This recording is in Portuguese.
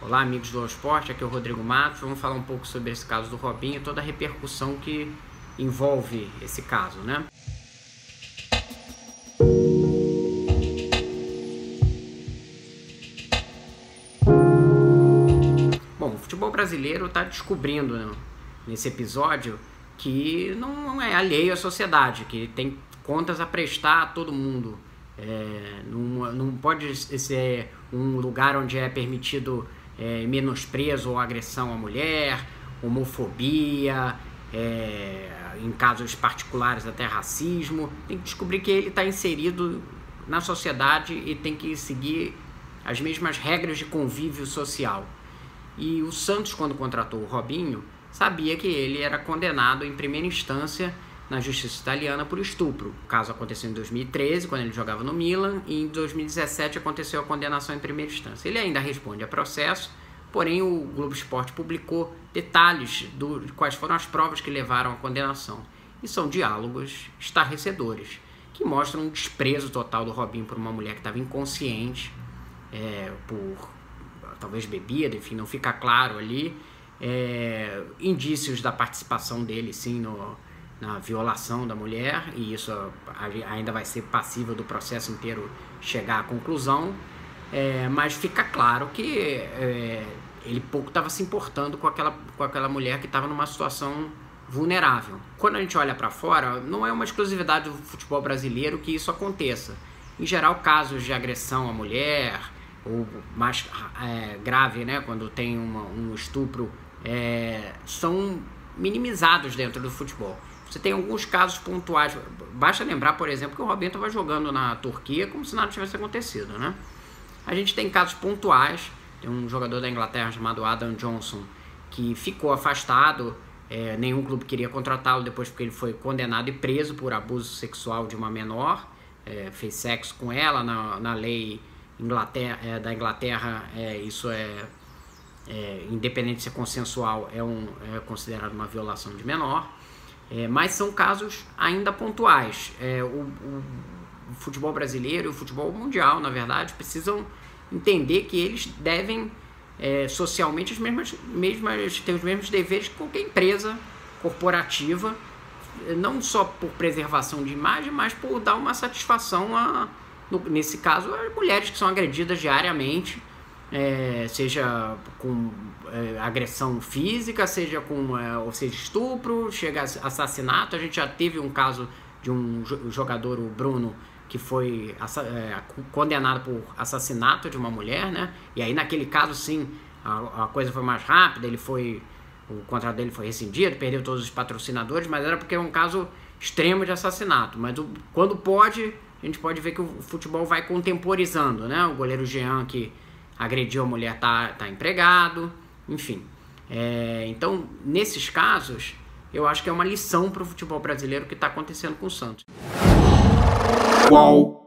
Olá, amigos do All Sport, aqui é o Rodrigo Matos. Vamos falar um pouco sobre esse caso do Robinho e toda a repercussão que envolve esse caso, né? Bom, o futebol brasileiro está descobrindo, né, nesse episódio que não é alheio à sociedade, que tem contas a prestar a todo mundo. Não pode ser um lugar onde é permitido menosprezo ou agressão à mulher, homofobia, em casos particulares até racismo. Tem que descobrir que ele está inserido na sociedade e tem que seguir as mesmas regras de convívio social. E o Santos, quando contratou o Robinho, sabia que ele era condenado em primeira instância na justiça italiana por estupro. O caso aconteceu em 2013, quando ele jogava no Milan, e em 2017 aconteceu a condenação em primeira instância. Ele ainda responde a processo, porém o Globo Esporte publicou detalhes de quais foram as provas que levaram à condenação. E são diálogos estarrecedores, que mostram um desprezo total do Robinho por uma mulher que estava inconsciente, por talvez bebida, enfim, não fica claro ali. Indícios da participação dele, sim, na violação da mulher, e isso ainda vai ser passível do processo inteiro chegar à conclusão, mas fica claro que ele pouco estava se importando com aquela mulher que estava numa situação vulnerável. Quando a gente olha para fora, não é uma exclusividade do futebol brasileiro que isso aconteça. Em geral, casos de agressão à mulher, ou mais grave, né, quando tem um estupro, são minimizados dentro do futebol. Você tem alguns casos pontuais. Basta lembrar, por exemplo, que o Robinho estava jogando na Turquia como se nada tivesse acontecido, né? A gente tem casos pontuais. Tem um jogador da Inglaterra chamado Adam Johnson que ficou afastado. Nenhum clube queria contratá-lo depois porque ele foi condenado e preso por abuso sexual de uma menor. Fez sexo com ela. Na lei da Inglaterra, isso independente de ser consensual, é considerado uma violação de menor. Mas são casos ainda pontuais. O futebol brasileiro e o futebol mundial, na verdade, precisam entender que eles devem socialmente ter os mesmos deveres que qualquer empresa corporativa, não só por preservação de imagem, mas por dar uma satisfação nesse caso, as mulheres que são agredidas diariamente, seja com agressão física, seja estupro, chega a assassinato. A gente já teve um caso de um jogador, o Bruno, que foi condenado por assassinato de uma mulher, né? E aí naquele caso sim, a coisa foi mais rápida, o contrato dele foi rescindido, perdeu todos os patrocinadores, mas era porque é um caso extremo de assassinato. Mas quando pode, a gente pode ver que o futebol vai contemporizando, né? O goleiro Jean, que agrediu a mulher, tá empregado, enfim. Então, nesses casos, eu acho que é uma lição para o futebol brasileiro que está acontecendo com o Santos. Qual?